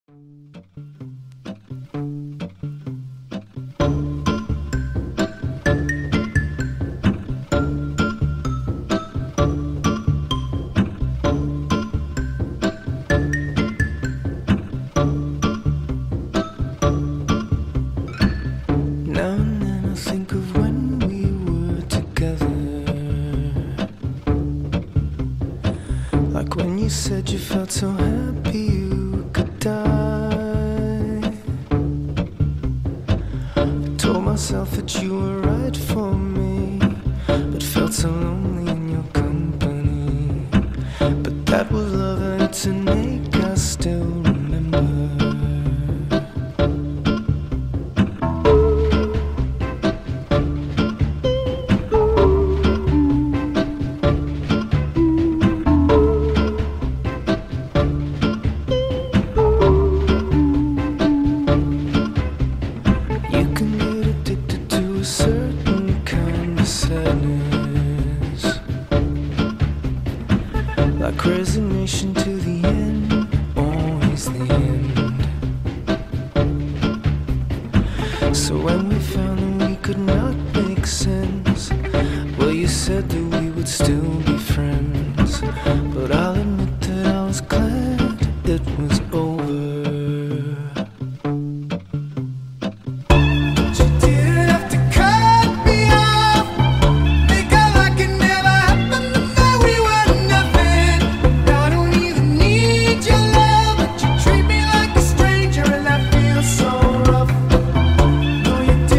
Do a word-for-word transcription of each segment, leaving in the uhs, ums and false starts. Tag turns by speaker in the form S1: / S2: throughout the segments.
S1: Now and then I think of when we were together, like when you said you felt so happy you could die. I told myself that you were right for me, but felt so lonely in your company. But that was love and it's an ache I still remember. You can get addicted to a certain kind of sadness, like resignation to the end, always the end. So when we found that we could not make sense, well, you said that we would still be friends. But I'll admit that I was glad it was over. No, you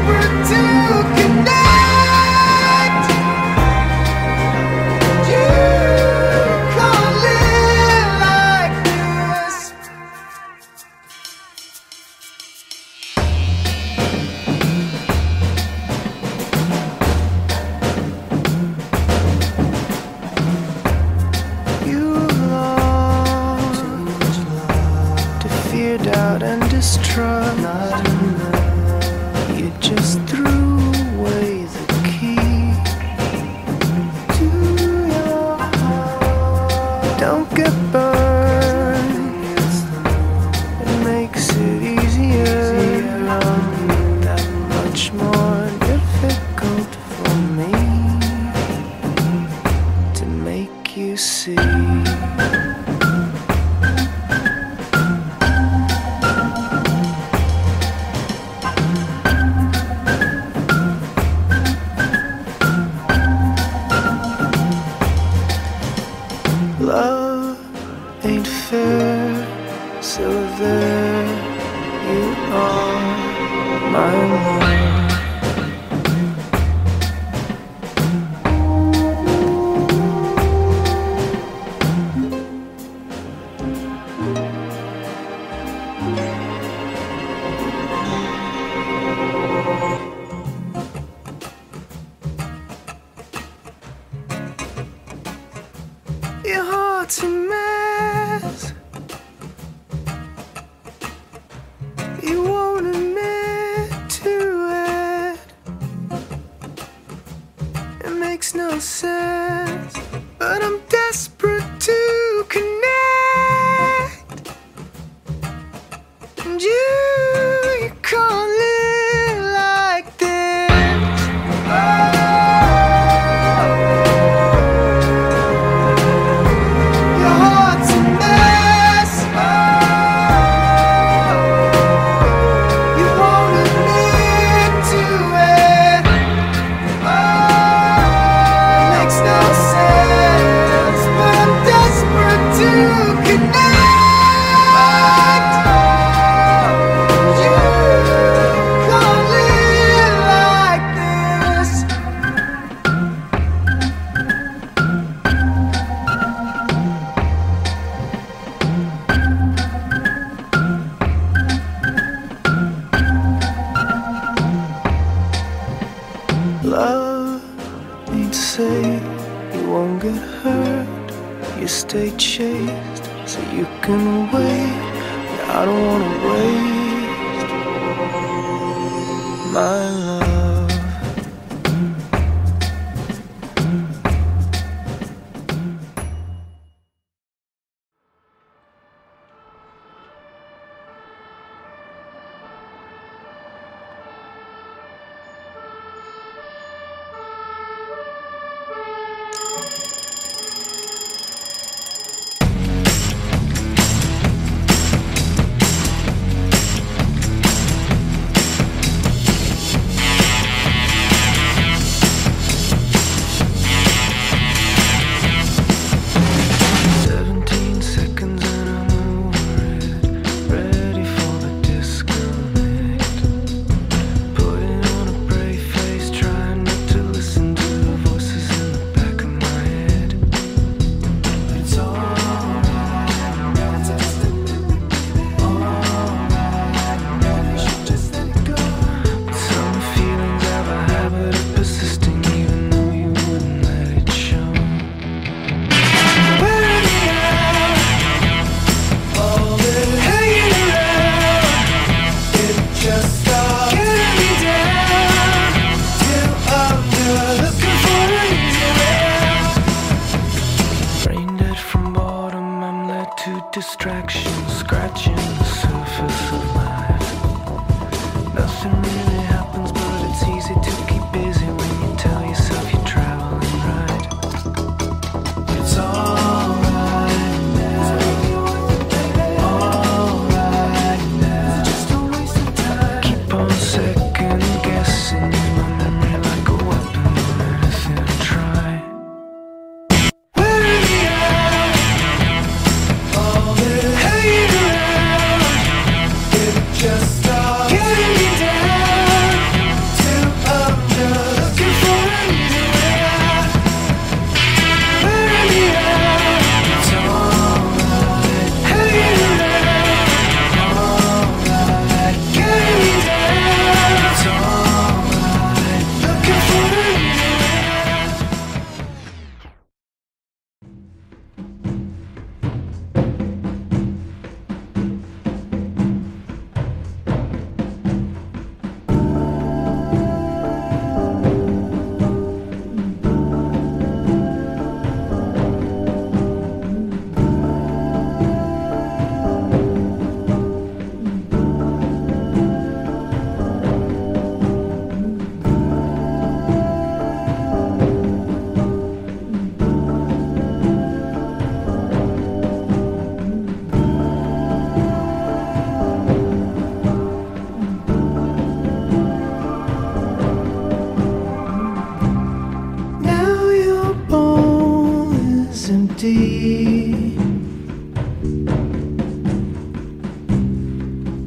S1: desperate to connect. You can't live like this. You lost to fear, doubt, and distrust. You just threw away the key to your heart. Don't get burned. It makes it easier. That much more difficult for me to make you see. Love ain't fair, so there you are, my love. Your heart's a mess. You won't admit to it. It makes no sense, but I'm desperate to connect. And you, you can't live like this. Oh. Love ain't safe, you won't get hurt. You stay chaste so you can wait. But I don't wanna waste my love.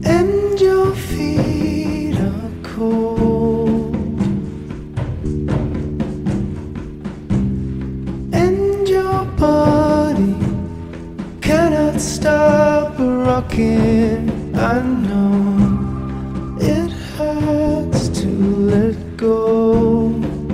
S1: and your feet are cold, and your body cannot stop rocking. I know it hurts to let go.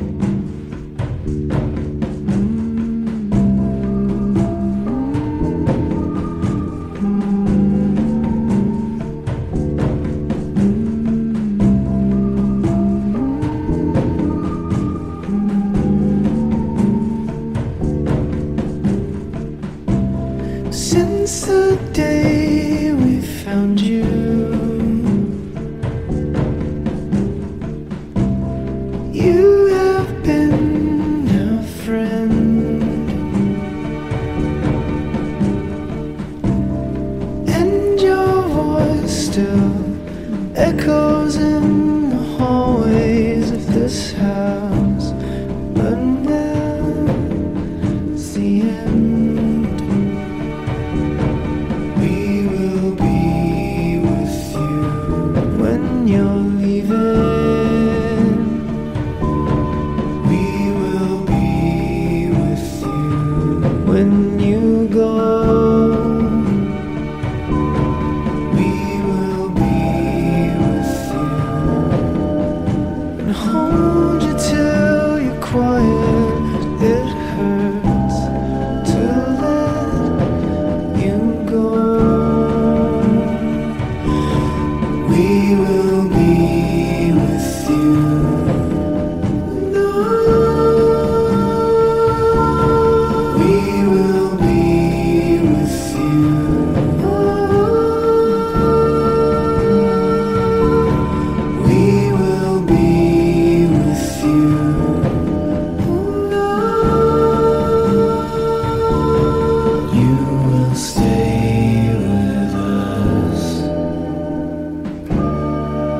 S1: Since the day we found you, you have been a friend, and your voice still echoes in the hallways of this house. But now it's the end. You're leaving, we will be with you. When you go, we will be with you and hold you till you're quiet. It hurts to let you go. We will be with you. No, we will be with you. We will be with you. You will stay with us.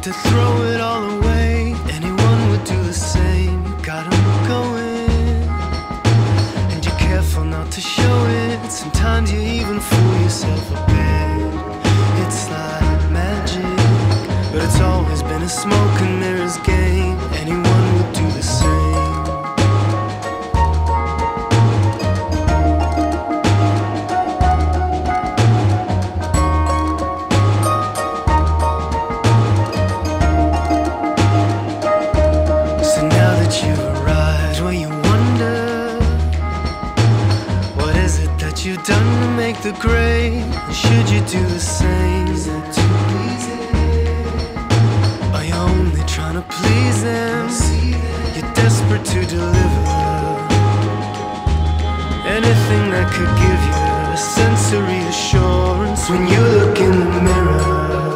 S1: to throw it all away. Anyone would do the same. You got 'em going, and you're careful not to show it. Sometimes you even fool yourself a bit. It's like magic, but it's always been a smoke and mirrors game. Anyone would do the same. So now that you've arrived where you wonder, what is it that you've done to make the grade? Should you do the same? Is that too easy? Are you only trying to please them? You're desperate to deliver anything that could give you a sense of reassurance when you look in the mirror.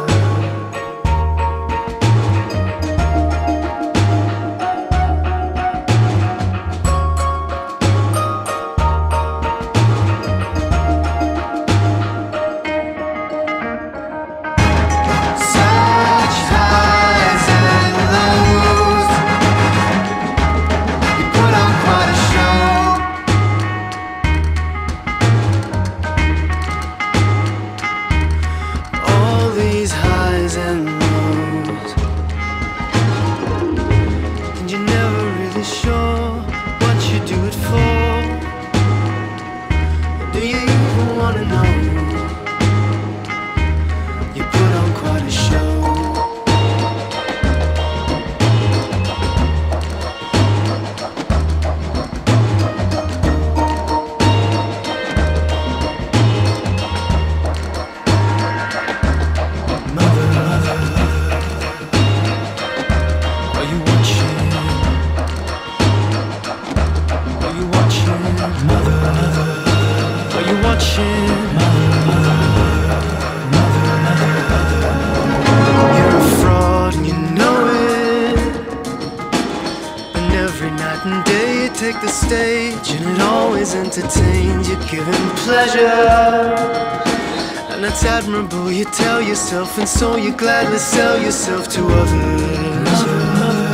S1: Take the stage and it always entertains. You're giving pleasure, and it's admirable. You tell yourself, and so you gladly sell yourself to others. Mother, mother,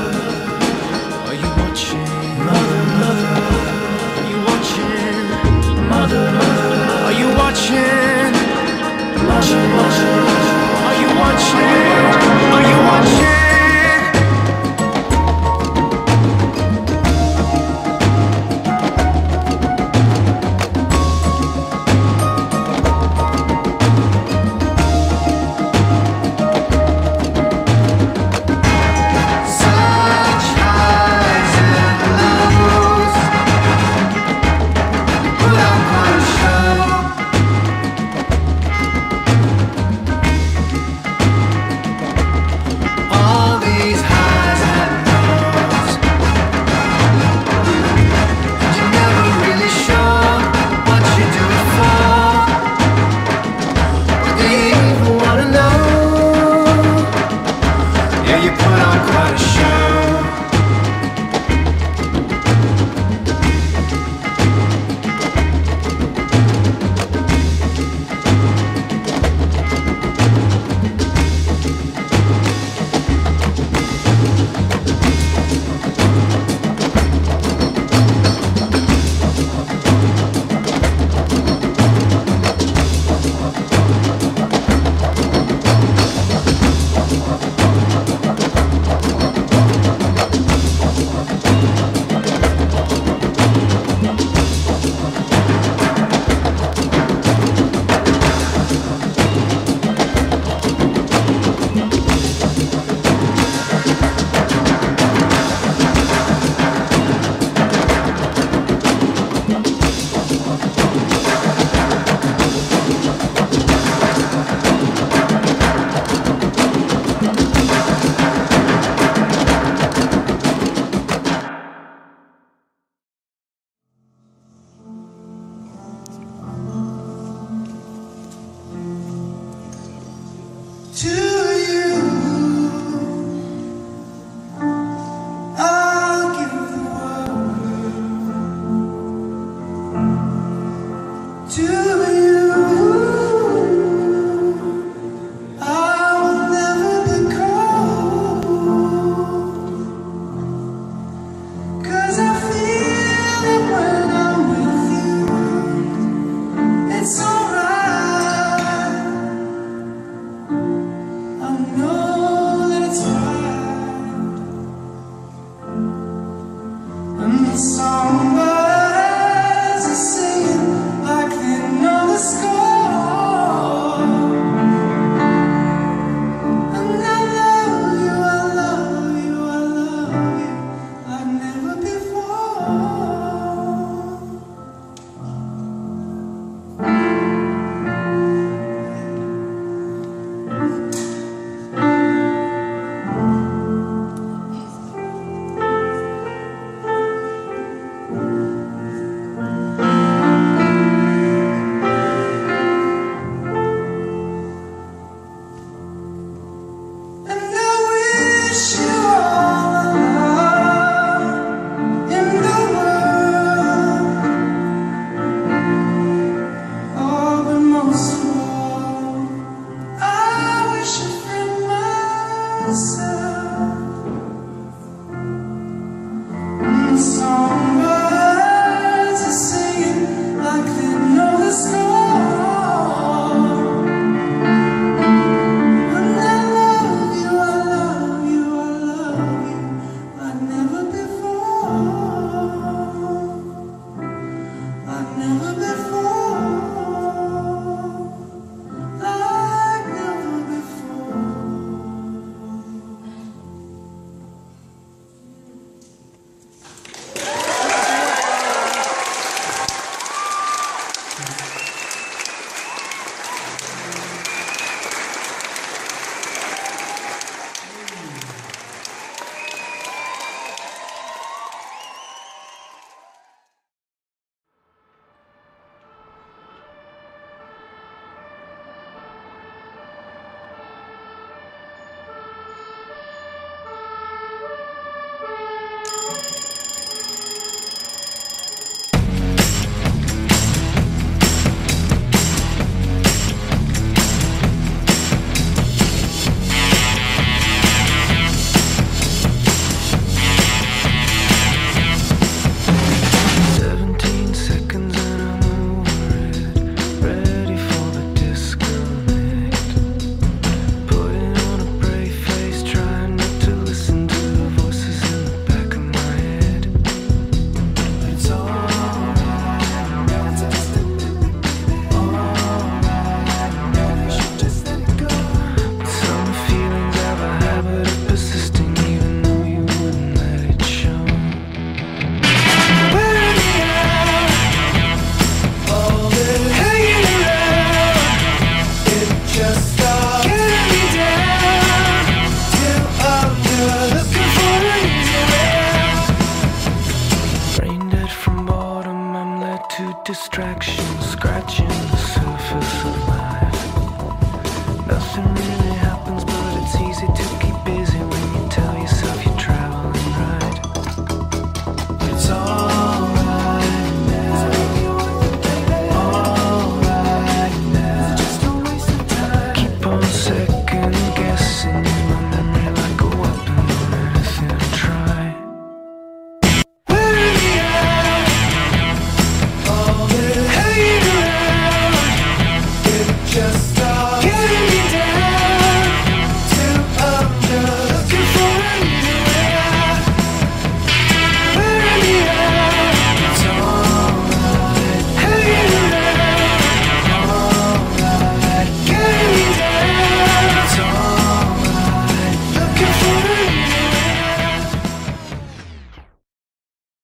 S1: are you watching? Mother, mother, are you watching? Mother, mother, are you watching? Mother, mother, are you watching? Are you watching?
S2: I will never be caught.
S1: Nothing really happens, but it's easy to keep